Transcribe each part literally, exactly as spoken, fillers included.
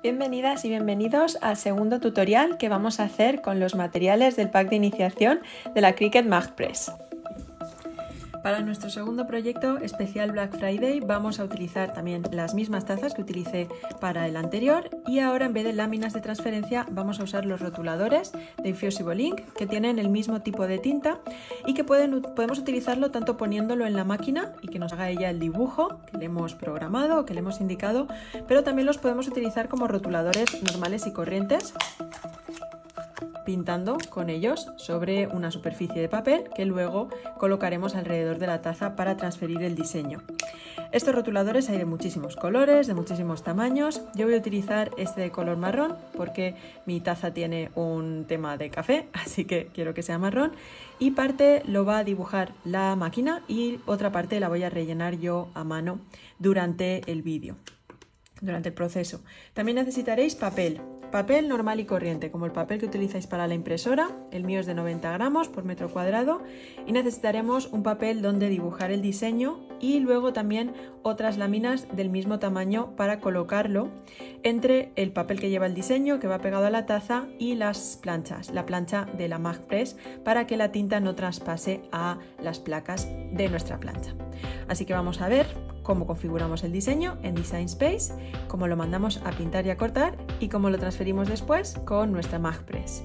Bienvenidas y bienvenidos al segundo tutorial que vamos a hacer con los materiales del pack de iniciación de la Cricut MagPress. Para nuestro segundo proyecto especial Black Friday vamos a utilizar también las mismas tazas que utilicé para el anterior y ahora en vez de láminas de transferencia vamos a usar los rotuladores de Infusible Ink que tienen el mismo tipo de tinta y que pueden, podemos utilizarlo tanto poniéndolo en la máquina y que nos haga ella el dibujo que le hemos programado o que le hemos indicado, pero también los podemos utilizar como rotuladores normales y corrientes, pintando con ellos sobre una superficie de papel que luego colocaremos alrededor de la taza para transferir el diseño. Estos rotuladores hay de muchísimos colores, de muchísimos tamaños. Yo voy a utilizar este de color marrón porque mi taza tiene un tema de café, así que quiero que sea marrón. Y parte lo va a dibujar la máquina y otra parte la voy a rellenar yo a mano durante el vídeo, durante el proceso. También necesitaréis papel. Papel normal y corriente, como el papel que utilizáis para la impresora. El mío es de noventa gramos por metro cuadrado y necesitaremos un papel donde dibujar el diseño y luego también otras láminas del mismo tamaño para colocarlo entre el papel que lleva el diseño, que va pegado a la taza, y las planchas, la plancha de la MagPress, para que la tinta no traspase a las placas de nuestra plancha. Así que vamos a ver cómo configuramos el diseño en Design Space, cómo lo mandamos a pintar y a cortar y cómo lo transferimos después con nuestra MagPress.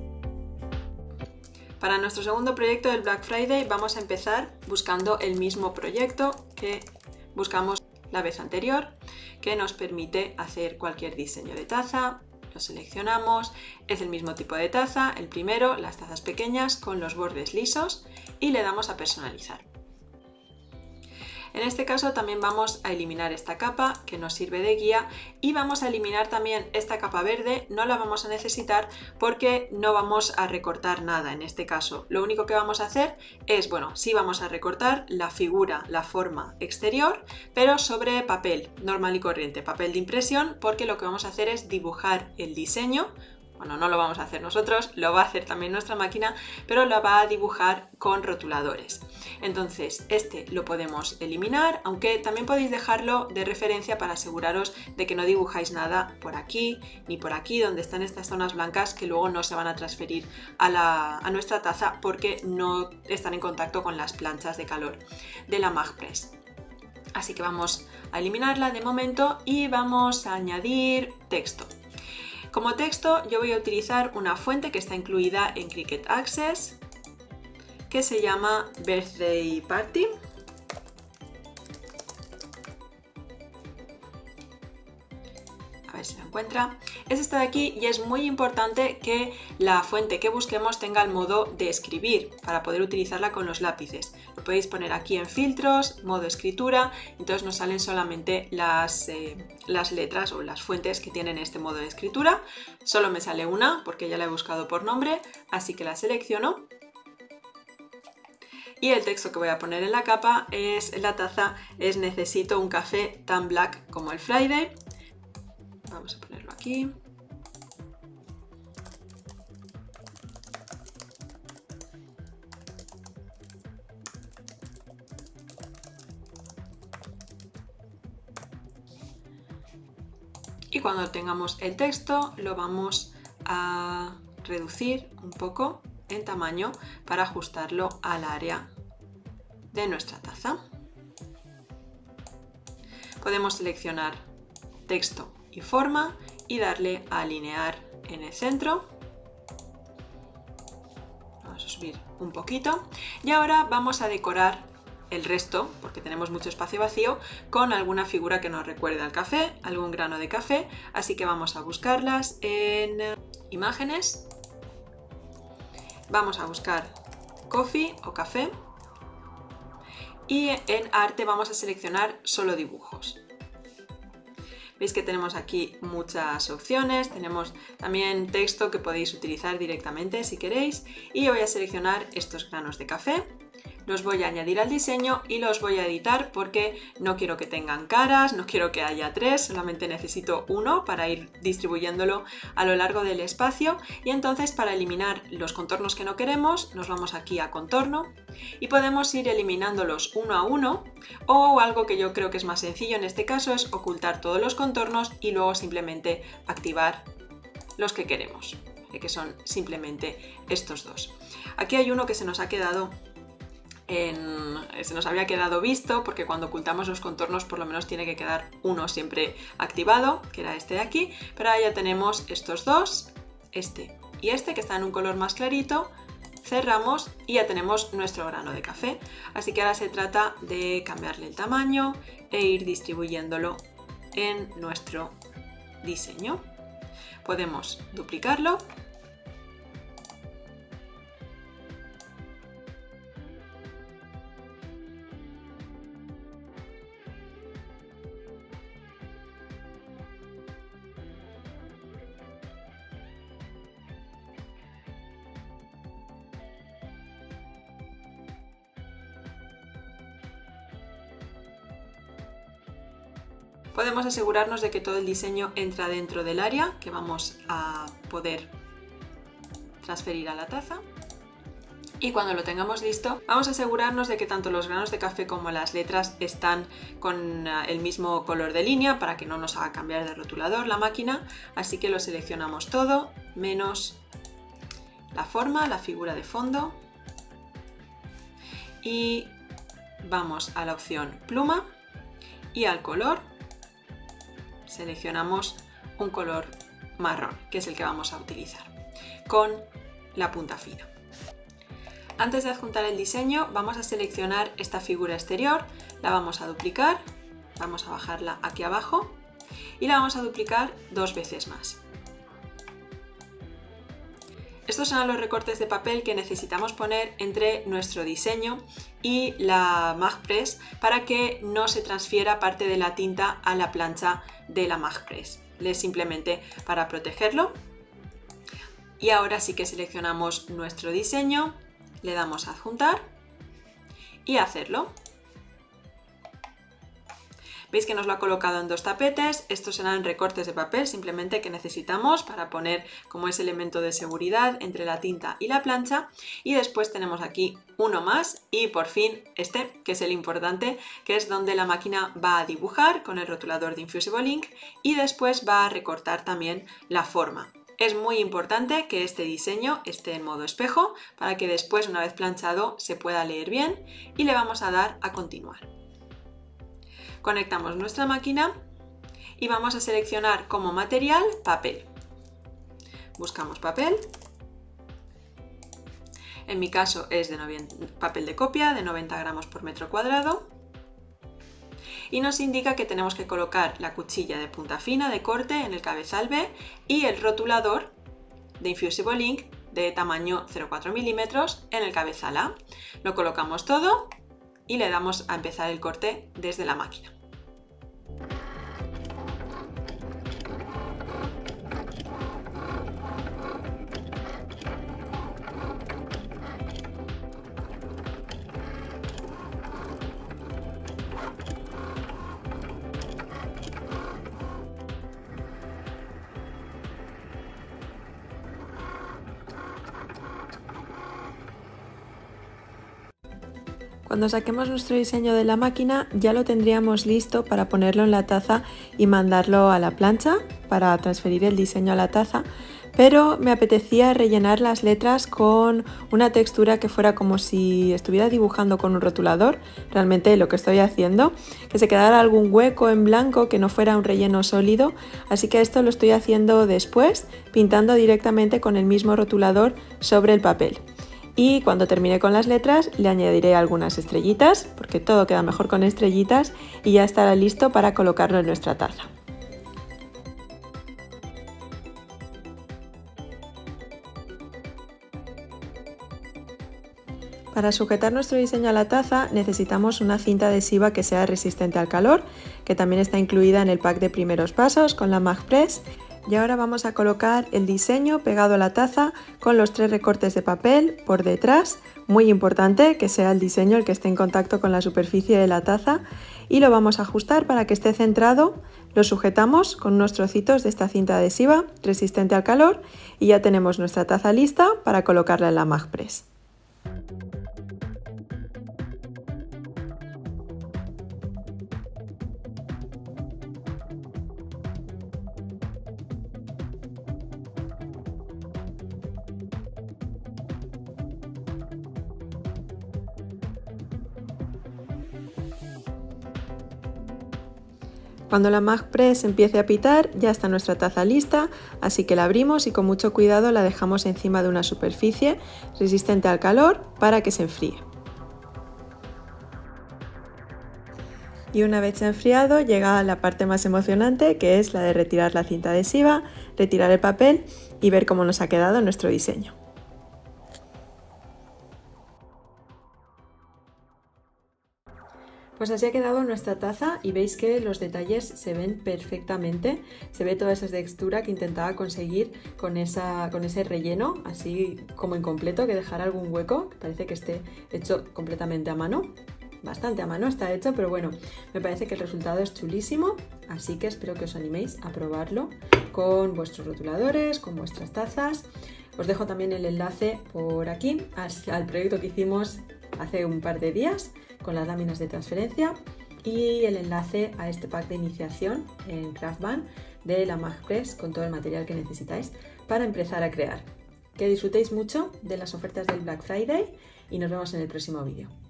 Para nuestro segundo proyecto del Black Friday vamos a empezar buscando el mismo proyecto que buscamos la vez anterior, que nos permite hacer cualquier diseño de taza. Lo seleccionamos, es el mismo tipo de taza, el primero, las tazas pequeñas con los bordes lisos, y le damos a personalizar. En este caso también vamos a eliminar esta capa que nos sirve de guía y vamos a eliminar también esta capa verde, no la vamos a necesitar porque no vamos a recortar nada en este caso. Lo único que vamos a hacer es, bueno, sí vamos a recortar la figura, la forma exterior, pero sobre papel normal y corriente, papel de impresión, porque lo que vamos a hacer es dibujar el diseño. Bueno, no lo vamos a hacer nosotros, lo va a hacer también nuestra máquina, pero lo va a dibujar con rotuladores. Entonces, este lo podemos eliminar, aunque también podéis dejarlo de referencia para aseguraros de que no dibujáis nada por aquí ni por aquí, donde están estas zonas blancas que luego no se van a transferir a, la, a nuestra taza porque no están en contacto con las planchas de calor de la MagPress. Así que vamos a eliminarla de momento y vamos a añadir texto. Como texto yo voy a utilizar una fuente que está incluida en Cricut Access, que se llama Birthday Party. A ver si la encuentra. Es esta de aquí y es muy importante que la fuente que busquemos tenga el modo de escribir para poder utilizarla con los lápices. Lo podéis poner aquí en filtros, modo escritura, entonces nos salen solamente las, eh, las letras o las fuentes que tienen este modo de escritura. Solo me sale una porque ya la he buscado por nombre, así que la selecciono. Y el texto que voy a poner en la capa es, en la taza, es necesito un café tan black como el Friday. Vamos a ponerlo aquí. Y cuando tengamos el texto lo vamos a reducir un poco en tamaño para ajustarlo al área de nuestra taza. Podemos seleccionar texto y forma y darle a alinear en el centro. Vamos a subir un poquito y ahora vamos a decorar el resto, porque tenemos mucho espacio vacío, con alguna figura que nos recuerde al café, algún grano de café, así que vamos a buscarlas en imágenes. Vamos a buscar coffee o café y en arte vamos a seleccionar solo dibujos. Veis que tenemos aquí muchas opciones, tenemos también texto que podéis utilizar directamente si queréis, y yo voy a seleccionar estos granos de café. los voy a añadir al diseño y los voy a editar porque no quiero que tengan caras, no quiero que haya tres, solamente necesito uno para ir distribuyéndolo a lo largo del espacio. Y entonces, para eliminar los contornos que no queremos, nos vamos aquí a contorno y podemos ir eliminándolos uno a uno, o algo que yo creo que es más sencillo en este caso es ocultar todos los contornos y luego simplemente activar los que queremos, que son simplemente estos dos. Aquí hay uno que se nos ha quedado en, se nos había quedado visto, porque cuando ocultamos los contornos por lo menos tiene que quedar uno siempre activado, que era este de aquí, pero ahora ya tenemos estos dos, este y este, que están en un color más clarito. Cerramos y ya tenemos nuestro grano de café. Así que ahora se trata de cambiarle el tamaño e ir distribuyéndolo en nuestro diseño. Podemos duplicarlo. Podemos asegurarnos de que todo el diseño entra dentro del área que vamos a poder transferir a la taza. Y cuando lo tengamos listo, vamos a asegurarnos de que tanto los granos de café como las letras están con el mismo color de línea para que no nos haga cambiar de rotulador la máquina. Así que lo seleccionamos todo, menos la forma, la figura de fondo. Y vamos a la opción pluma y al color. Seleccionamos un color marrón, que es el que vamos a utilizar, con la punta fina. Antes de adjuntar el diseño, vamos a seleccionar esta figura exterior, la vamos a duplicar, vamos a bajarla aquí abajo y la vamos a duplicar dos veces más. Estos son los recortes de papel que necesitamos poner entre nuestro diseño y la MagPress para que no se transfiera parte de la tinta a la plancha de la MagPress. Es simplemente para protegerlo. Y ahora sí que seleccionamos nuestro diseño, le damos a adjuntar y a hacerlo. Veis que nos lo ha colocado en dos tapetes. Estos serán recortes de papel simplemente que necesitamos para poner como ese elemento de seguridad entre la tinta y la plancha. Y después tenemos aquí uno más y por fin este, que es el importante, que es donde la máquina va a dibujar con el rotulador de Infusible Ink y después va a recortar también la forma. Es muy importante que este diseño esté en modo espejo para que después, una vez planchado, se pueda leer bien, y le vamos a dar a continuar. Conectamos nuestra máquina y vamos a seleccionar como material papel. Buscamos papel. En mi caso es de papel de copia de noventa gramos por metro cuadrado. Y nos indica que tenemos que colocar la cuchilla de punta fina de corte en el cabezal B y el rotulador de Infusible Ink de tamaño cero coma cuatro milímetros en el cabezal A. Lo colocamos todo y le damos a empezar el corte desde la máquina. Cuando saquemos nuestro diseño de la máquina ya lo tendríamos listo para ponerlo en la taza y mandarlo a la plancha para transferir el diseño a la taza, pero me apetecía rellenar las letras con una textura que fuera como si estuviera dibujando con un rotulador, realmente lo que estoy haciendo, que se quedara algún hueco en blanco, que no fuera un relleno sólido, así que esto lo estoy haciendo después, pintando directamente con el mismo rotulador sobre el papel. Y cuando termine con las letras le añadiré algunas estrellitas, porque todo queda mejor con estrellitas, y ya estará listo para colocarlo en nuestra taza. Para sujetar nuestro diseño a la taza necesitamos una cinta adhesiva que sea resistente al calor, que también está incluida en el pack de primeros pasos con la MagPress. Y ahora vamos a colocar el diseño pegado a la taza con los tres recortes de papel por detrás. Muy importante que sea el diseño el que esté en contacto con la superficie de la taza, y lo vamos a ajustar para que esté centrado. Lo sujetamos con unos trocitos de esta cinta adhesiva resistente al calor y ya tenemos nuestra taza lista para colocarla en la Magpress. Cuando la Magpress empiece a pitar, ya está nuestra taza lista, así que la abrimos y con mucho cuidado la dejamos encima de una superficie resistente al calor para que se enfríe. Y una vez enfriado, llega la parte más emocionante, que es la de retirar la cinta adhesiva, retirar el papel y ver cómo nos ha quedado nuestro diseño. Pues así ha quedado nuestra taza y veis que los detalles se ven perfectamente, se ve toda esa textura que intentaba conseguir con, esa, con ese relleno, así como incompleto, que dejara algún hueco, que parece que esté hecho completamente a mano, bastante a mano está hecho, pero bueno, me parece que el resultado es chulísimo, así que espero que os animéis a probarlo con vuestros rotuladores, con vuestras tazas. Os dejo también el enlace por aquí al proyecto que hicimos hace un par de días con las láminas de transferencia y el enlace a este pack de iniciación en Craftban de la Magpress con todo el material que necesitáis para empezar a crear. Que disfrutéis mucho de las ofertas del Black Friday y nos vemos en el próximo vídeo.